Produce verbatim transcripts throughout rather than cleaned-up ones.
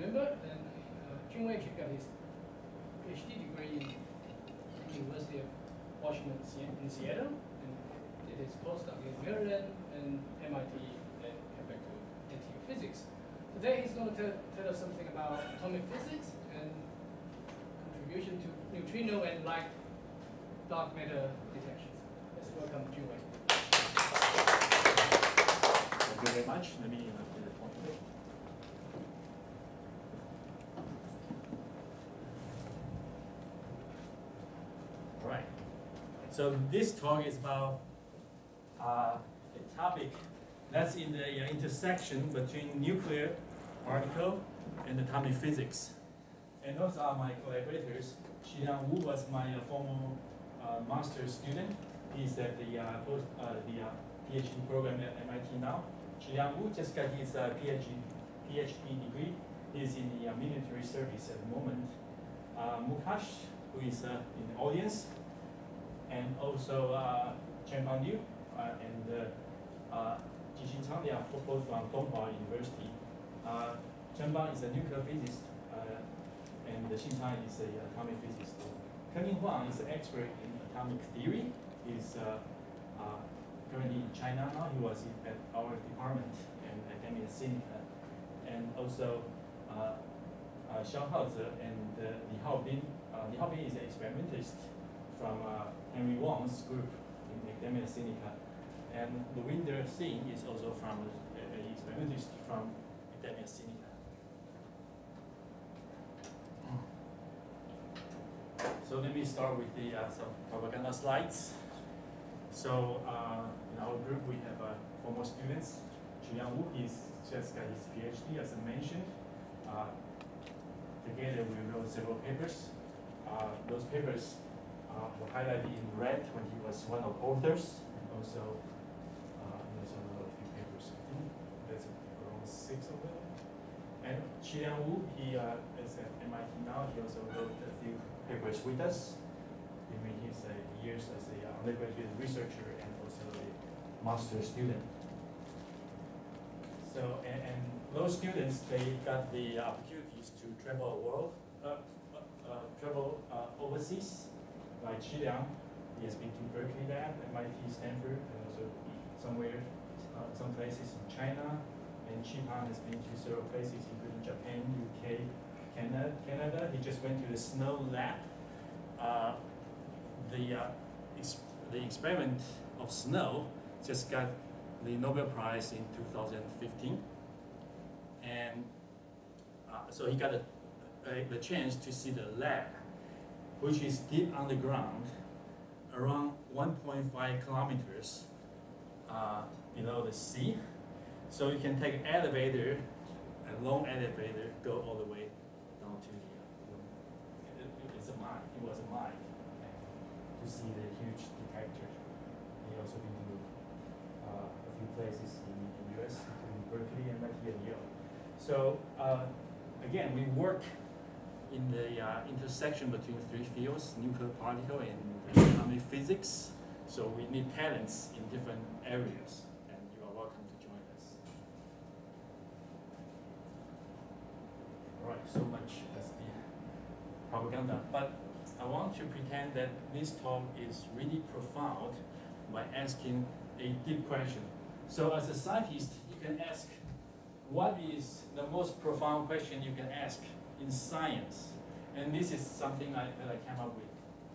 remember, and uh, Junwei got his PhD degree in the University of Washington in Seattle, and did his postdoc in Maryland and M I T, and came back to N T U Physics. Today he's going to tell, tell us something about atomic physics and contribution to neutrino and light dark matter detections. Let's welcome Junwei. Thank you very much. Let me uh, get the point. All right. So this talk is about uh, a topic that's in the uh, intersection between nuclear particle and atomic physics. And those are my collaborators. Qiliang Wu was my uh, former uh, master's student. He's at the uh, post, uh, the uh, PhD program at M I T now. Qiliang Wu just got his uh, PhD, PhD degree. He's in the uh, military service at the moment. Uh, Mukash, who is uh, in the audience, and also uh, Chenpang Liu uh, and uh, uh, Jixin Chang, they are both from Donghua University. Uh, Chenpang is a nuclear physicist, uh, and Xinchang is an atomic physicist. Kenming Huang is an expert in atomic theory. He's uh, uh, currently in China now. He was at our department in Academia Sinica. And also uh, uh, Xiao Haoze and uh, Li Haobin. Uh, Li Haobin is an experimentalist from uh, Henry Wang's group in Academia Sinica. And Luinder Singh is also from an experimentalist from Academia Sinica. So let me start with the uh, some propaganda slides. So uh, in our group we have uh, former students. Qiliang Wu is just got his PhD, as I mentioned. Uh, together we wrote several papers. Uh, those papers uh, were highlighted in red when he was one of the authors, and also uh, he also wrote a few papers. I think that's around six of them. And Qiliang Wu, he uh, is at M I T now. He also wrote a few papers with us during his uh, years as a uh, undergraduate researcher and also a master student. So, and, and those students, they got the opportunities to travel the world, uh, uh, uh, travel uh, overseas. Like Qiliang, he has been to Berkeley Lab, M I T, Stanford, and also somewhere, uh, some places in China. And Qipang has been to several places, including Japan, U K, Canada. Canada. He just went to the SNOW lab. Uh, the uh, ex the experiment of SNOW just got the Nobel Prize in two thousand fifteen, and uh, so he got a, a, the chance to see the lab, which is deep underground, around one point five kilometers uh, below the sea. So you can take an elevator, a long elevator, go all the way down to the uh, it, it's a mine. It was a mine, and to see the huge detector. He also been to uh, a few places in the U S, including Berkeley and right here in Yale. So uh, again, we work in the uh, intersection between three fields: nuclear particle and atomic physics. So we need talents in different areas. Right, so much as the propaganda. But I want to pretend that this talk is really profound by asking a deep question. So as a scientist, you can ask, what is the most profound question you can ask in science? And this is something I, that I came up with.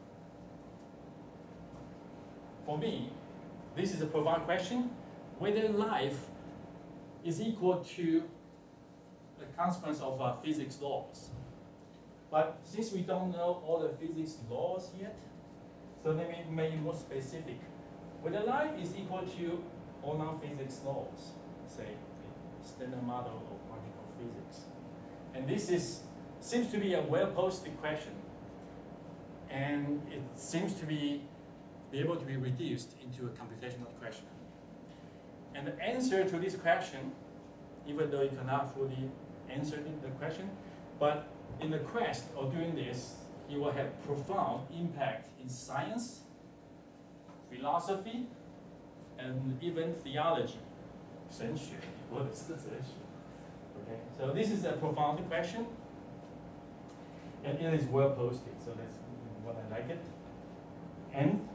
For me, this is a profound question, whether life is equal to the consequence of uh, physics laws. But since we don't know all the physics laws yet, so let me make it more specific. Whether life is equal to all non-physics laws, say the standard model of particle physics. And this is seems to be a well-posed question. And it seems to be, be able to be reduced into a computational question. And the answer to this question, even though you cannot fully answer the question, but in the quest of doing this, it will have profound impact in science, philosophy, and even theology. 神学或者是哲学. Okay, so this is a profound question, and it is well posted, so that's what I like it. And,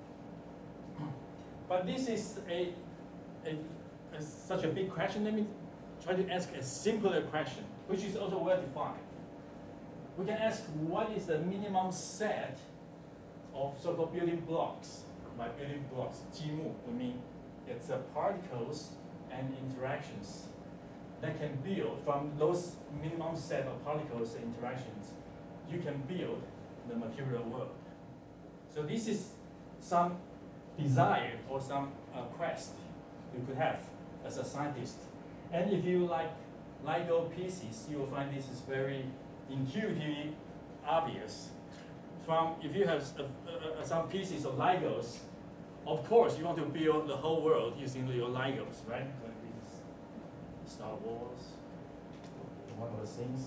but this is a, a, a such a big question. Let me try to ask a simpler question, which is also well defined. We can ask, what is the minimum set of so-called building blocks? By building blocks, 积木, we mean it's uh, particles and interactions that can build from those minimum set of particles and interactions. You can build the material world. So this is some desire or some uh, quest you could have as a scientist. And if you like Lego pieces, you will find this is very intuitively obvious. From if you have uh, uh, some pieces of Legos, of course you want to build the whole world using your Legos, right? Like this Star Wars, one of the things.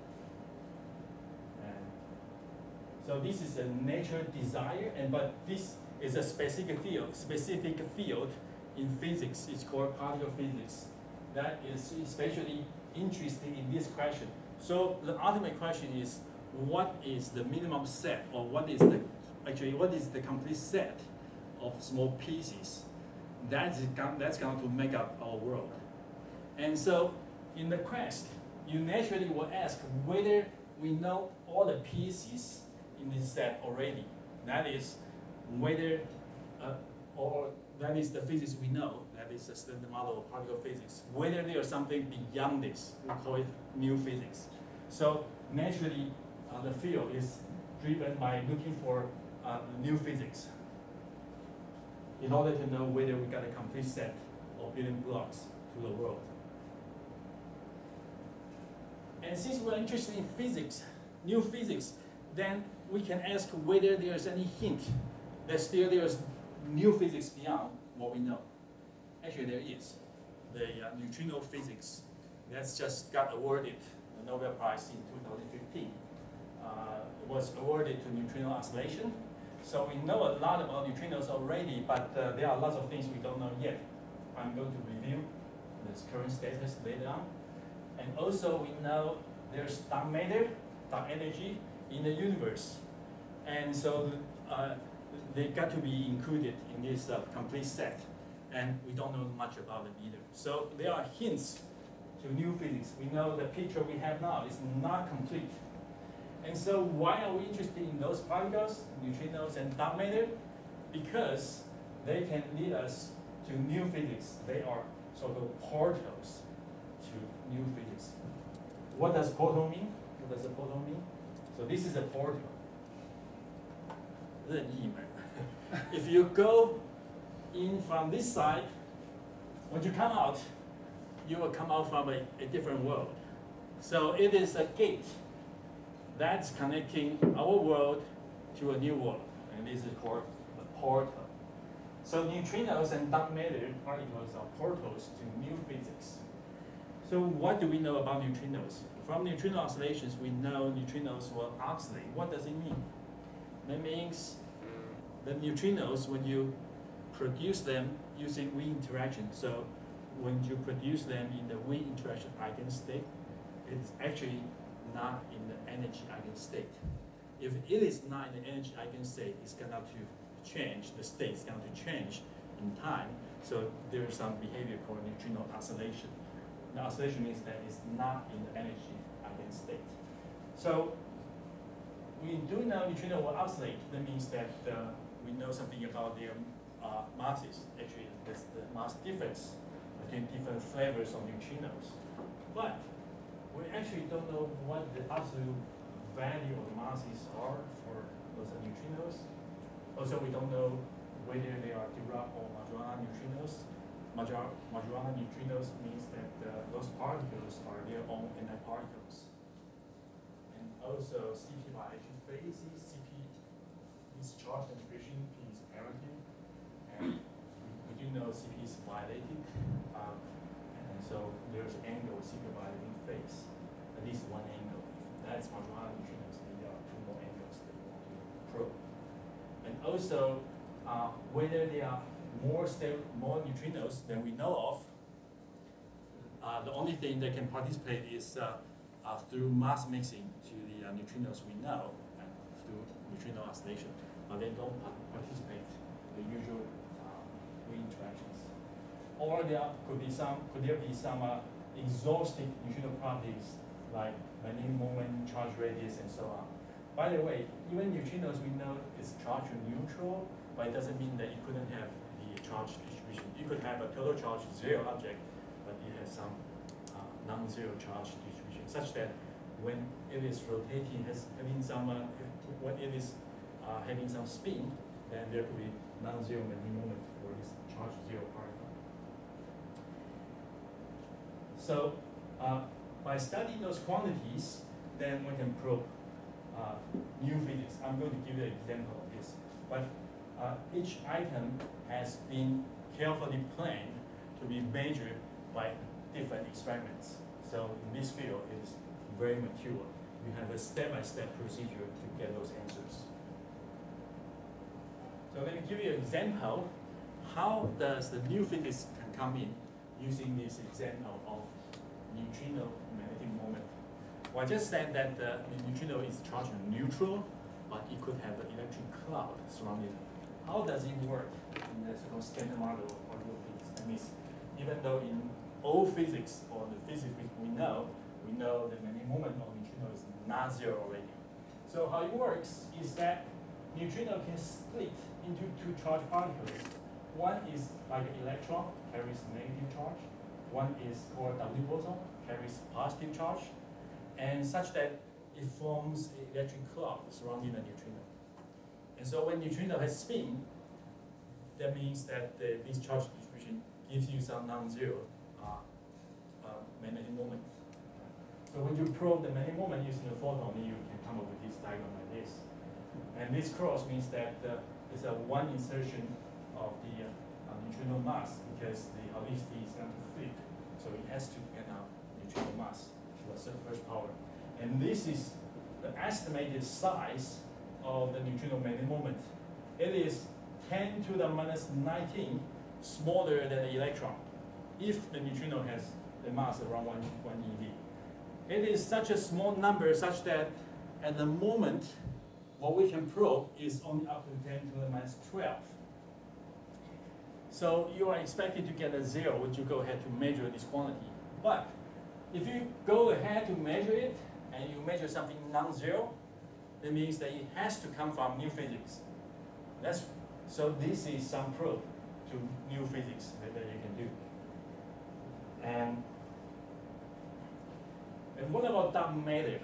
And so this is a nature desire, and but this is a specific field, specific field in physics. It's called particle physics. That is especially interested in this question. So the ultimate question is, what is the minimum set, or what is the, actually, what is the complete set of small pieces that's, that's going to make up our world? And so in the quest, you naturally will ask whether we know all the pieces in this set already. That is whether, uh, or that is the physics we know, that is the standard model of particle physics. Whether there is something beyond this, we call it new physics. So naturally, uh, the field is driven by looking for uh, new physics in order to know whether we got a complete set of building blocks to the world. And since we're interested in physics, new physics, then we can ask whether there's any hint that still there's new physics beyond what we know. Actually, there is. The uh, neutrino physics, that's just got awarded the Nobel Prize in two thousand fifteen. Uh, it was awarded to neutrino oscillation. So we know a lot about neutrinos already, but uh, there are lots of things we don't know yet. I'm going to review this current status later on. And also we know there's dark matter, dark energy in the universe. And so uh, they got to be included in this uh, complete set. And we don't know much about them either. So there are hints to new physics. We know the picture we have now is not complete. And so why are we interested in those particles, neutrinos and dark matter? Because they can lead us to new physics. They are so-called portals to new physics. What does portal mean? What does a portal mean? So this is a portal. 任意门. If you go in from this side, when you come out, you will come out from a, a different world. So it is a gate that's connecting our world to a new world, and this is called the portal. So neutrinos and dark matter particles are portals to new physics. So what do we know about neutrinos? From neutrino oscillations, we know neutrinos will oscillate. What does it mean? That means the neutrinos, when you produce them using weak interaction, so when you produce them in the weak interaction eigenstate, it's actually not in the energy eigenstate. If it is not in the energy eigenstate, it's going to change, the state is going to change in time. So there is some behavior called neutrino oscillation. The oscillation means that it's not in the energy eigenstate. So we do know neutrino will oscillate. That means that uh, we know something about their uh, masses. Actually, that's the mass difference between different flavors of neutrinos. But we actually don't know what the absolute value of the masses are for those neutrinos. Also, we don't know whether they are Dirac or Majorana neutrinos. Major Majorana neutrinos means that uh, those particles are their own antiparticles. And also C P by H phases, C P is charge distribution, P is parenting, and we do know C P is violated. Um, and so there's angle C P violating phase, at least one angle. That's Majorana neutrinos, there are two more angles that we want to probe. And also uh, whether there are more, more neutrinos than we know of, Uh, the only thing they can participate is uh, uh, through mass mixing to the uh, neutrinos we know, and through neutrino oscillation, but they don't participate in the usual uh, Wien interactions. Or there could be some, could there be some uh, exhaustive neutrino properties like magnetic moment, charge radius, and so on. By the way, even neutrinos we know is charge neutral, but it doesn't mean that you couldn't have the charge distribution. You could have a total charge zero object, but it has some uh, non-zero charge distribution, such that when it is rotating, has having some, uh, when it is uh, having some spin, then there could be non-zero magnetic moment for this charge zero particle. So uh, by studying those quantities, then we can probe uh, new physics. I'm going to give you an example of this, but uh, each item has been carefully planned to be measured by different experiments. So in this field, it is very mature. You have a step-by-step procedure to get those answers. So let me give you an example. How does the new physics can come in using this example of neutrino magnetic moment? Well, I just said that the neutrino is charge neutral, but it could have an electric cloud surrounding it. How does it work in the so-called standard model of particle physics? That means even though in all physics or the physics we know, we know the magnetic moment of neutrino is not zero already. So how it works is that neutrino can split into two charged particles. One is like an electron, carries negative charge. One is called W boson, carries positive charge. And such that it forms an electric cloud surrounding the neutrino. And so when neutrino has spin, that means that the, this charge distribution gives you some non-zero uh, uh, magnetic moment. So when you probe the magnetic moment using a photon, then you can come up with this diagram like this. And this cross means that uh, it's a one insertion of the uh, neutrino mass because the helicity is going to flip. So it has to get out neutrino mass to a certain first power. And this is the estimated size of the neutrino magnetic moment. It is ten to the minus nineteen smaller than the electron if the neutrino has the mass around one, one eV. It is such a small number such that at the moment, what we can probe is only up to ten to the minus twelve. So you are expected to get a zero when you go ahead to measure this quantity. But if you go ahead to measure it, and you measure something non-zero, that means that it has to come from new physics. That's, so this is some probe to new physics that, that you can do. And, and what about dark matter?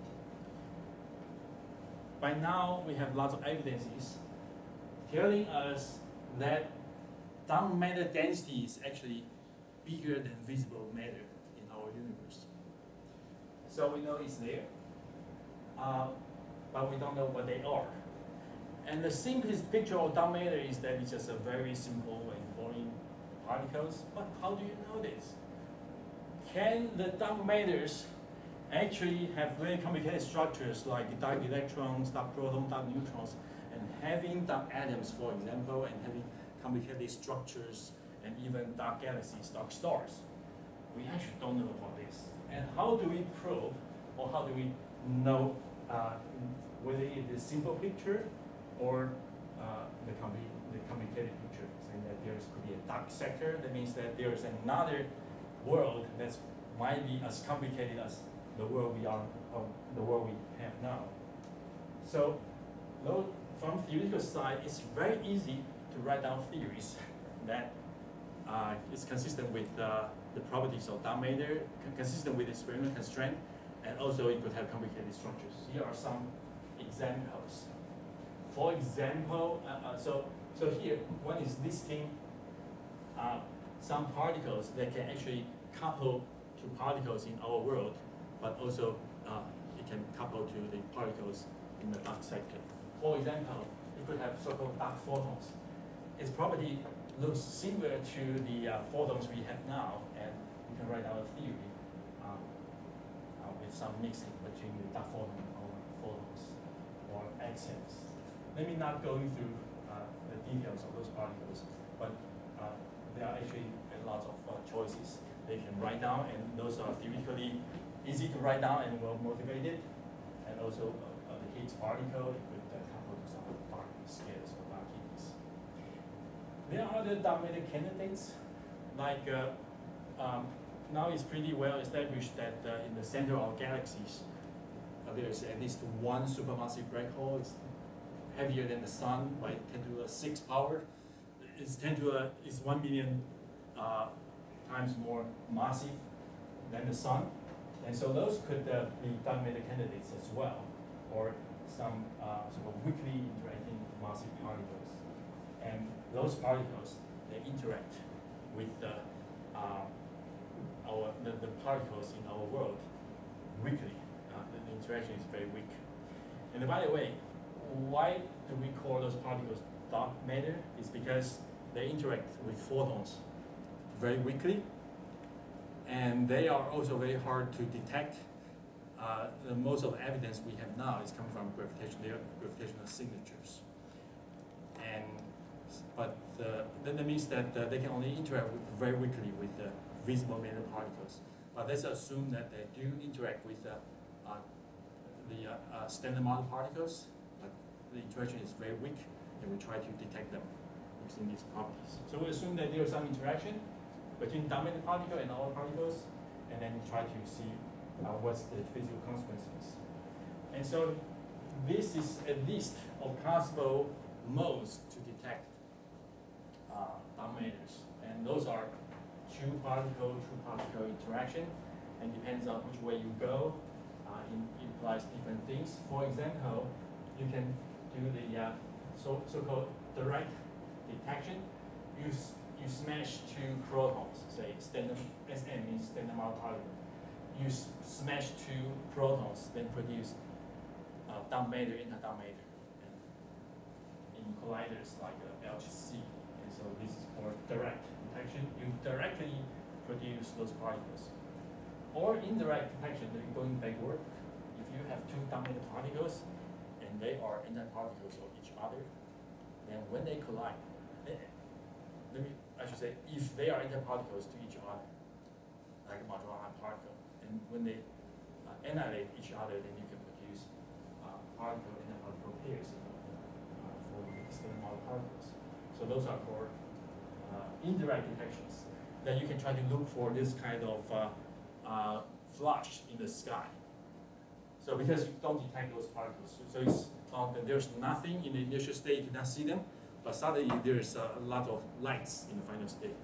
By now, we have lots of evidences telling us that dark matter density is actually bigger than visible matter in our universe. So we know it's there, uh, but we don't know what they are. And the simplest picture of dark matter is that it's just a very simple and boring particles. But how do you know this? Can the dark matters actually have very complicated structures like dark electrons, dark protons, dark neutrons, and having dark atoms, for example, and having complicated structures, and even dark galaxies, dark stars? We actually don't know about this. And how do we probe, or how do we know uh, whether it is a simple picture or uh, the, compli the complicated picture, saying that there could be a dark sector? That means that there is another world that might be as complicated as the world we are, or the world we have now. So, though from theoretical side, it's very easy to write down theories that uh, is consistent with uh, the properties of dark matter, consistent with experimental constraint, and also it could have complicated structures. Here are some examples. For example, uh, uh, so so here one is listing uh, some particles that can actually couple to particles in our world, but also uh, it can couple to the particles in the dark sector. For example, you could have so-called dark photons. Its property looks similar to the uh, photons we have now, and we can write our theory um, uh, with some mixing between the dark photon or photons or X-rays. Let me not go through uh, the details of those particles, but uh, there are actually a lot of uh, choices. they can write down, and those are theoretically easy to write down and well motivated. And also uh, uh, the Higgs particle, it could uh, couple to some particle scales or particles. There are other dark matter candidates, like uh, um, now it's pretty well established that uh, in the center of galaxies, uh, there is at least one supermassive black hole. It's heavier than the sun by ten to the six power. It's ten to a, it's one million uh, times more massive than the sun. And so those could uh, be dark matter candidates as well, or some uh, sort of weakly interacting massive particles. And those particles, they interact with the, uh, our, the, the particles in our world weakly. Uh, the, the interaction is very weak. And by the way, why do we call those particles dark matter? It's because they interact with photons very weakly, and they are also very hard to detect. Uh, the most of the evidence we have now is coming from gravitational, gravitational signatures. And, but uh, then that means that uh, they can only interact with, very weakly with the visible matter particles. But let's assume that they do interact with uh, uh, the uh, uh, standard model particles, but the interaction is very weak, and we try to detect them using these properties. So we assume that there is some interaction between dark matter particle and our particles, and then try to see uh, what's the physical consequences. And so this is a list of possible modes to detect uh, dark matters. And those are two particle, two particle interaction, and depends on which way you go, uh, it implies different things. For example, you can do the uh, so, so-called direct detection. You, you smash two protons, say standard, S M means standard model particle. You s smash two protons, then produce uh, dark matter, inter-dark matter. And in colliders like uh, L H C, and so this is called direct detection. You directly produce those particles. Or indirect detection, going backward. If you have two dark matter particles, and they are antiparticles of each other, then when they collide, eh, let me, I should say, if they are antiparticles to each other, like a Majorana particle, and when they uh, annihilate each other, then you can produce uh, particle antiparticle pairs uh, for the standard model particles. So those are called uh, indirect detections. Then you can try to look for this kind of uh, uh, flush in the sky. So because you don't detect those particles, so it's found that there's nothing in the initial state, you cannot see them, but suddenly there's a lot of lights in the final state.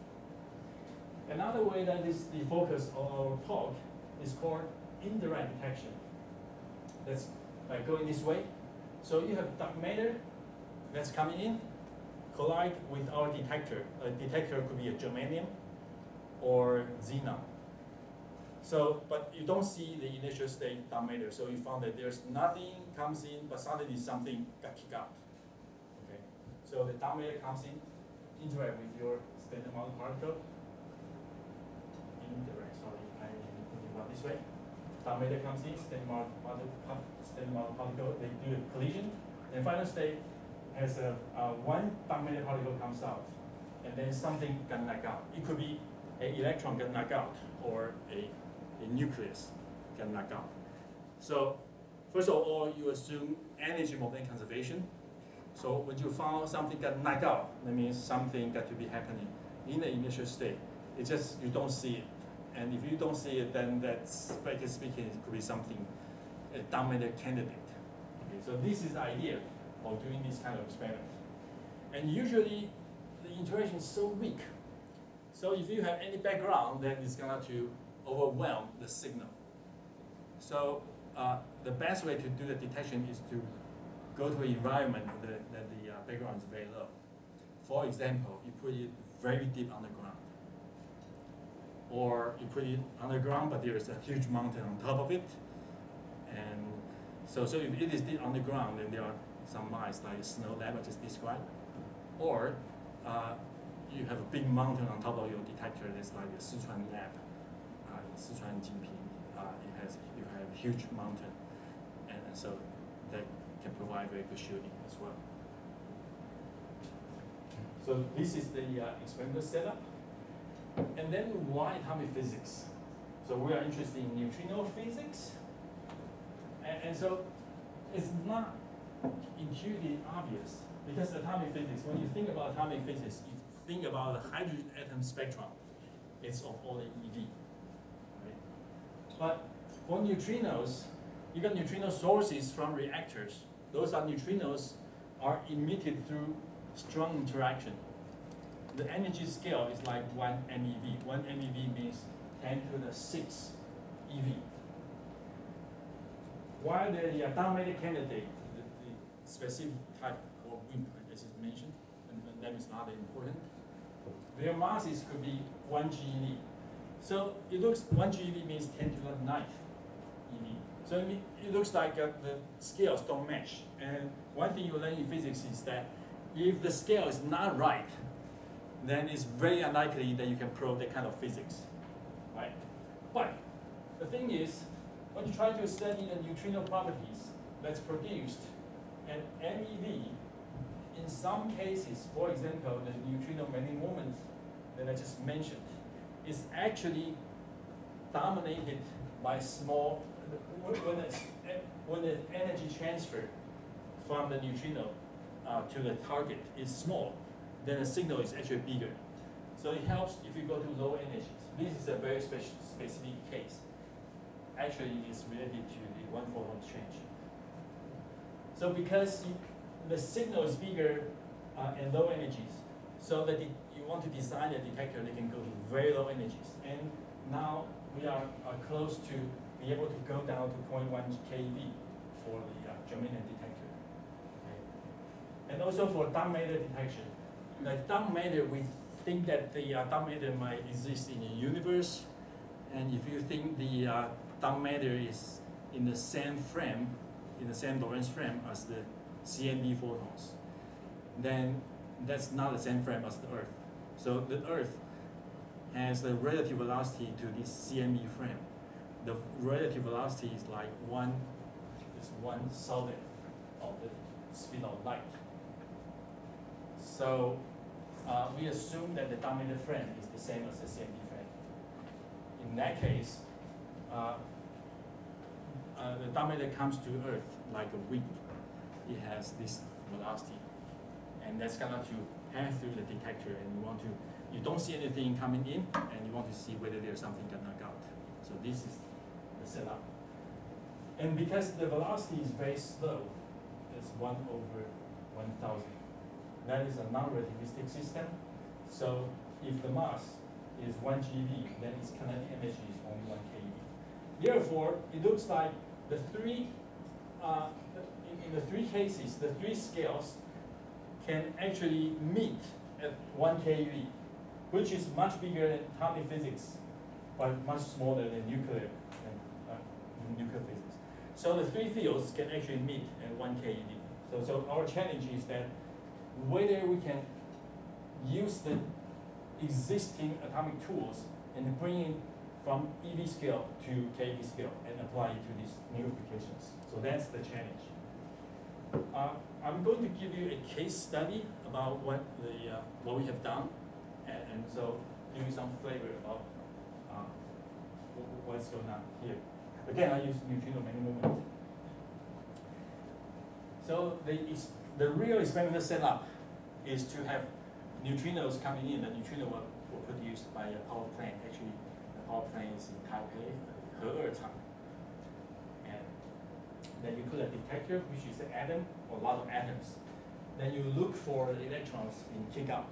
Another way that is the focus of our talk is called indirect detection. That's by going this way. So you have dark matter that's coming in, collide with our detector. A detector could be a germanium or xenon. So, but you don't see the initial state dark matter. So you found that there's nothing comes in, but suddenly something got kicked out. Okay. So the dark matter comes in, interact with your standard model particle. Indirect, sorry, I put it about this way. Dark matter comes in, standard model, standard model particle, they do a collision. And final state has a uh, one dark matter particle comes out, and then something got knocked out. It could be an electron got knocked out, or a a nucleus can knock out. So first of all, you assume energy moment conservation. So when you found something got knocked out, that means something got to be happening in the initial state. It's just you don't see it. And if you don't see it, then that's, practically speaking, it could be something, a dark matter candidate. Okay, so this is the idea of doing this kind of experiment. And usually the interaction is so weak. So if you have any background, then it's going to overwhelm the signal. So uh, the best way to do the detection is to go to an environment that, that the uh, background is very low. For example, you put it very deep underground. Or you put it underground, but there is a huge mountain on top of it. And so, so if it is deep underground, then there are some mines like Snow Lab I just described. Or uh, you have a big mountain on top of your detector that's like the Sichuan Lab. Uh, in Sichuan Jinping, uh, it has, you have a huge mountain, and, and so that can provide very good shielding as well. So this is the uh, experimental setup. And then why atomic physics? So we are interested in neutrino physics. And, and so it's not intuitively obvious because atomic physics, when you think about atomic physics, you think about the hydrogen atom spectrum. It's of only E V. Right? But for neutrinos, you got neutrino sources from reactors. Those are neutrinos are emitted through strong interaction. The energy scale is like one MeV. One MeV means ten to the six E V. While the uh, down matter candidate, the, the specific type or WIMP, as is mentioned, and, and that is not important, their masses could be one GeV. So it looks, one GeV means ten to the ninth E V. So it, mean, it looks like uh, the scales don't match. And one thing you learn in physics is that if the scale is not right, then it's very unlikely that you can prove that kind of physics, right? But the thing is, when you try to study the neutrino properties that's produced at MeV, in some cases, for example, the neutrino magnetic moment that I just mentioned, is actually dominated by small, when the, when the energy transfer from the neutrino uh, to the target is small, then the signal is actually bigger. So it helps if you go to low energies. This is a very special, specific case. Actually, it's related to the one photon exchange. So because you, the signal is bigger uh, and low energies, so that it, you want to design a detector that can go to very low energies. And now we are, are close to be able to go down to zero point one keV for the uh, germanium detector. Okay. And also for dark matter detection. Like dark matter, we think that the uh, dark matter might exist in the universe. And if you think the uh, dark matter is in the same frame, in the same Lorentz frame as the C M B photons, then that's not the same frame as the Earth. So the Earth has the relative velocity to this C M B frame. The relative velocity is like one, is one thousandth of the speed of light. So uh, we assume that the dark matter frame is the same as the C M B frame. In that case, uh, uh, the dark matter comes to Earth like a WIMP. It has this velocity, and that's gonna to pass through the detector, and you want to, you don't see anything coming in, and you want to see whether there's something gonna out. So this is the setup. And because the velocity is very slow, it's one over one thousand. That is a non-relativistic system. So if the mass is one GeV, then its kinetic energy is only one keV. Therefore, it looks like the three, uh, in, in the three cases, the three scales can actually meet at one keV, which is much bigger than atomic physics, but much smaller than nuclear and uh, nuclear physics. So the three fields can actually meet at one keV. So, so our challenge is that whether we can use the existing atomic tools and bring it from E V scale to keV scale and apply it to these new applications. So that's the challenge. Uh, I'm going to give you a case study about what the uh, what we have done, and, and so give you some flavor about uh, what's going on here. Again, I use neutrino magnetic moment. So the the real experimental setup is to have neutrinos coming in. The neutrino were, were produced by a power plant. Actually, the power plant is in Taipei, Heerchang. And then you put a detector, which is an atom or a lot of atoms. Then you look for the electrons being kicked out.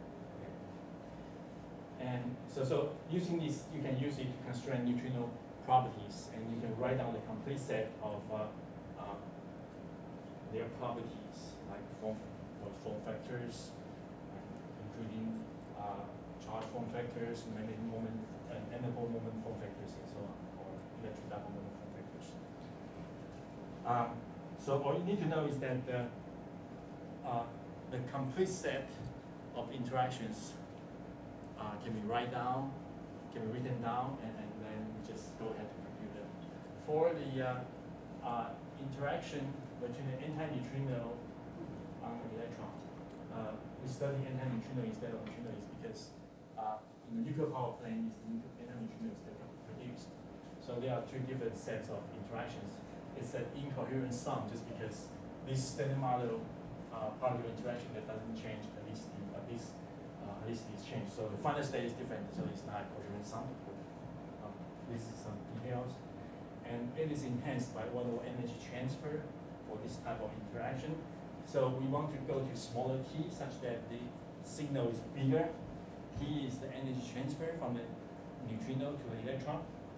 Okay. And so, so using this, you can use it to constrain neutrino properties, and you can write down the complete set of uh, uh, their properties, like form, form factors, including uh, charge form factors, magnetic moment, and enable moment form factors, and so on, or electric dipole moment form factors. Um, so all you need to know is that uh, uh, the complete set of interactions uh, can be write down, can be written down, and, and then just go ahead to compute them. For the uh, uh, interaction between the antineutrino on the electron, uh, we study antineutrino instead of neutrino is because uh, in the nuclear power plant is the antineutrinos that are produced. So there are two different sets of interactions. It's an incoherent sum just because this standard model uh, particle interaction that doesn't change, at least the, at least, uh, at least it's changed. So the final state is different, so it's not a coherent sum. Um, this is some details. And it is enhanced by one-over energy transfer for this type of interaction. So we want to go to smaller t such that the signal is bigger. T is the energy transfer from the neutrino to the electron.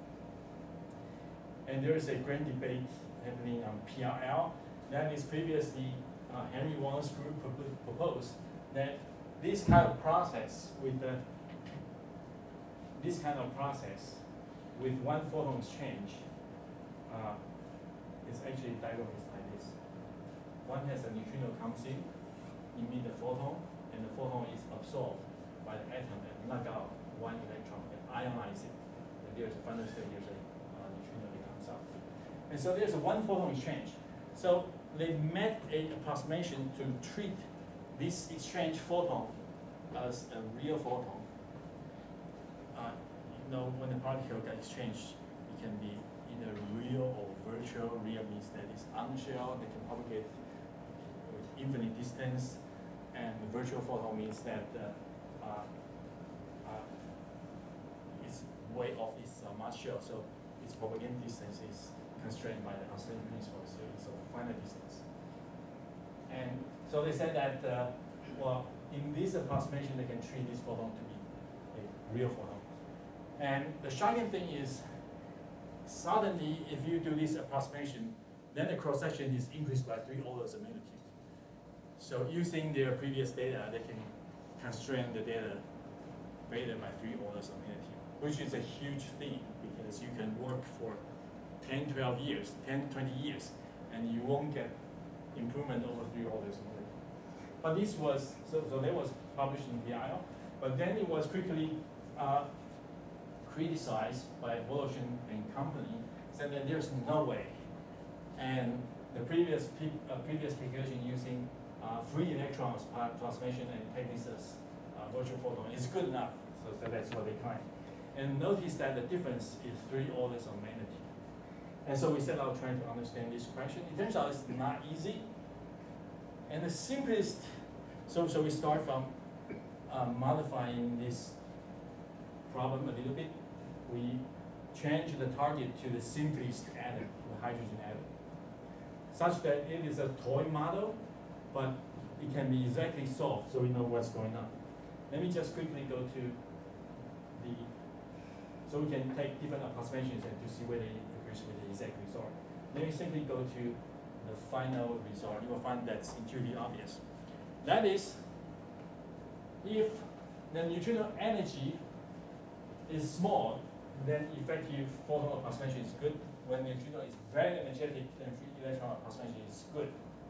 And there is a grand debate happening on P R L. That is previously uh, Henry Wang's group proposed that this kind of process with the this kind of process with one photon exchange uh, is actually diagram is like this. One has a neutrino comes in, emit the photon, and the photon is absorbed by the atom and knock out one electron and ionize it. And there's a final state, there's a uh, neutrino that comes out. And so there's a one photon exchange. So they made an approximation to treat this exchange photon as a real photon. Uh, you know, when the particle gets exchanged, it can be either real or virtual. Real means that it's unshelled, they can propagate with infinite distance, and the virtual photon means that uh, uh, uh, it's way off its uh, mass shell, so its propagation distance is constrained by the oscillating principle, so it's a finite distance. And so they said that, uh, well, in this approximation, they can treat this photon to be a real photon. And the shocking thing is, suddenly, if you do this approximation, then the cross-section is increased by three orders of magnitude. So using their previous data, they can constrain the data beta by three orders of magnitude, which is a huge thing because you can work for ten, twelve years, ten, twenty years, and you won't get improvement over three orders of magnitude. But this was, so, so that was published in P I L, but then it was quickly uh, criticized by Voloshin and company, said that there's no way. And the previous, uh, previous calculation using uh, free electrons transformation and take this as uh, virtual photon is good enough, so, so that's what they claim. And notice that the difference is three orders of magnitude. And so we set out trying to understand this question. It turns out it's not easy. And the simplest, so, so we start from uh, modifying this problem a little bit. We change the target to the simplest atom, the hydrogen atom, such that it is a toy model, but it can be exactly solved so we know what's going on. Let me just quickly go to the, so we can take different approximations and to see whether it agrees with the exact result. Let me simply go to the final result. You will find that's intuitively obvious. That is, if the neutrino energy is small, then effective photon approximation is good. When the neutrino is very energetic, then free electron approximation is good.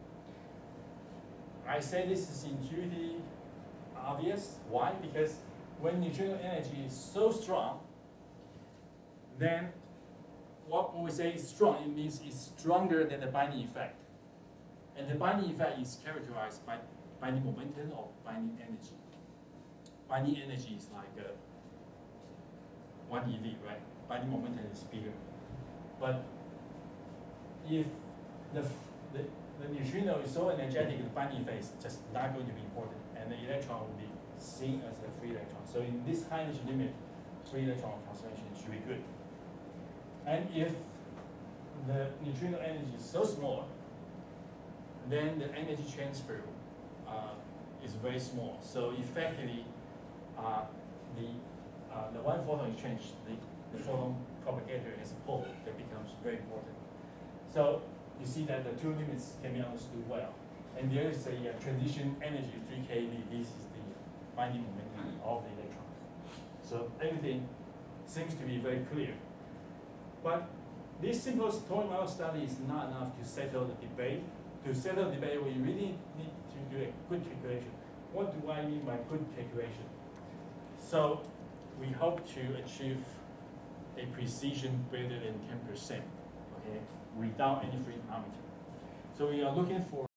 I say this is intuitively obvious. Why? Because when neutrino energy is so strong, then what when we say is strong, it means it's stronger than the binding effect. And the binding effect is characterized by binding momentum or binding energy. Binding energy is like uh, one eV, right? Binding momentum is bigger. But if the, the, the neutrino is so energetic, the binding effect is just not going to be important, and the electron will be seen as a free electron. So in this high energy limit, free electron transformation should be good. And if the neutrino energy is so small, then the energy transfer uh, is very small. So effectively, uh, the uh, the one photon exchange, the, the photon propagator as a pole, that becomes very important. So you see that the two limits can be understood well. And there is a uh, transition energy, three K V. This is the binding momentum of the electron. So everything seems to be very clear. But this simple toy model study is not enough to settle the debate. To settle the debate, we really need to do a good calculation. What do I mean by good calculation? So we hope to achieve a precision greater than ten percent, okay, without any free parameter. So we are looking for